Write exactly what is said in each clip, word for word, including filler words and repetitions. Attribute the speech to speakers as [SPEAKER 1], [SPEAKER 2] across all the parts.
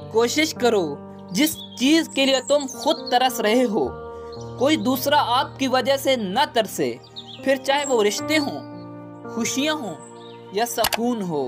[SPEAKER 1] कोशिश करो जिस चीज के लिए तुम खुद तरस रहे हो कोई दूसरा आपकी वजह से न तरसे, फिर चाहे वो रिश्ते हों, खुशियां हों या सुकून हो।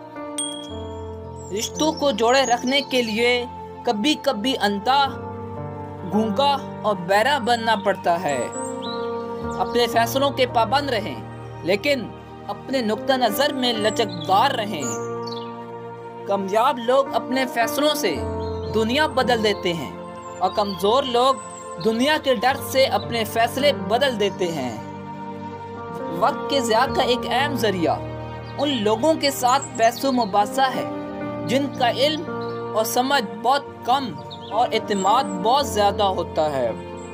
[SPEAKER 1] रिश्तों को जोड़े रखने के लिए कभी कभी अंधा, गूंगा और बहरा बनना पड़ता है। अपने फैसलों के पाबंद रहें, लेकिन अपने नुक्ता नजर में लचकदार रहें। कामयाब लोग अपने फैसलों से दुनिया बदल देते हैं और कमजोर लोग दुनिया के डर से अपने फैसले बदल देते हैं। वक्त के ज़िया का एक अहम जरिया उन लोगों के साथ पैसों मुबासा है जिनका इल्म और समझ बहुत कम और एतमाद बहुत ज्यादा होता है।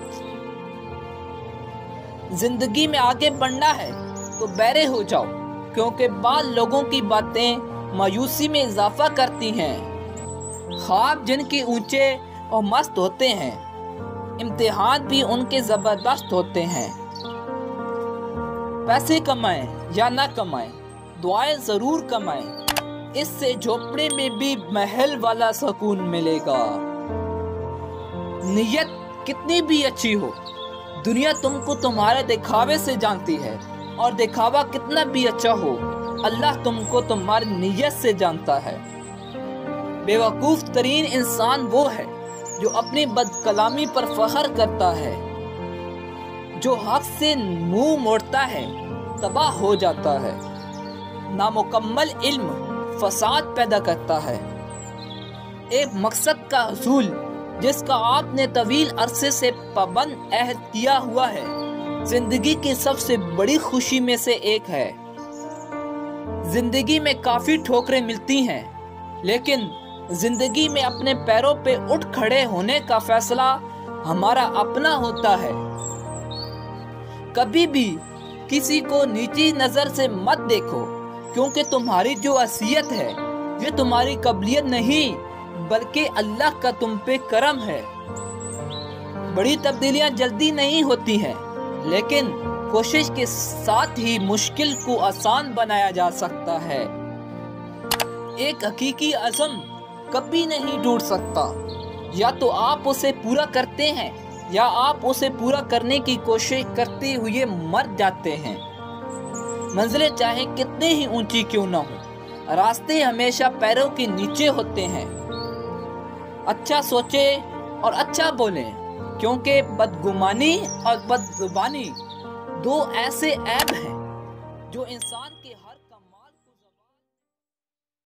[SPEAKER 1] जिंदगी में आगे बढ़ना है तो बहरे हो जाओ, क्योंकि बाद लोगों की बातें मायूसी में इजाफा करती हैं। ख्वाब जिनके ऊंचे और मस्त होते हैं, इम्तिहान भी उनके जबरदस्त होते हैं। पैसे कमाएं या ना कमाएं, दुआएं जरूर कमाएं, इससे झोपड़े में भी महल वाला सुकून मिलेगा। नियत कितनी भी अच्छी हो, दुनिया तुमको तुम्हारे दिखावे से जानती है, और दिखावा कितना भी अच्छा हो, अल्लाह तुमको तुम्हारी नियत से जानता है। बेवकूफ तरीन इंसान वो है जो अपनी बदकलामी पर फख्र करता है। जो हक से मुंह मोड़ता है तबाह हो जाता है। नामुकम्मल इल्म फसाद पैदा करता है। एक मकसद का हसूल जिसका आपने तवील अरसे से पाबंद अहद किया हुआ है, जिंदगी की सबसे बड़ी खुशी में से एक है। जिंदगी में काफी ठोकरें मिलती हैं, लेकिन जिंदगी में अपने पैरों पे उठ खड़े होने का फैसला हमारा अपना होता है। कभी भी किसी को नीची नजर से मत देखो, क्योंकि तुम्हारी जो असियत है ये तुम्हारी काबिलियत नहीं, बल्कि अल्लाह का तुम पे करम है। बड़ी तब्दीलियां जल्दी नहीं होती हैं, लेकिन कोशिश के साथ ही मुश्किल को आसान बनाया जा सकता है। एक हकीकी अज़म कभी नहीं टूट सकता। या तो आप उसे पूरा करते हैं या आप उसे पूरा करने की कोशिश करते हुए मर जाते हैं। मंजिलें चाहे कितने ही ऊंची क्यों ना हो, रास्ते हमेशा पैरों के नीचे होते हैं। अच्छा सोचें और अच्छा बोलें, क्योंकि बदगुमानी और बदजुबानी दो ऐसे ऐब हैं जो इंसान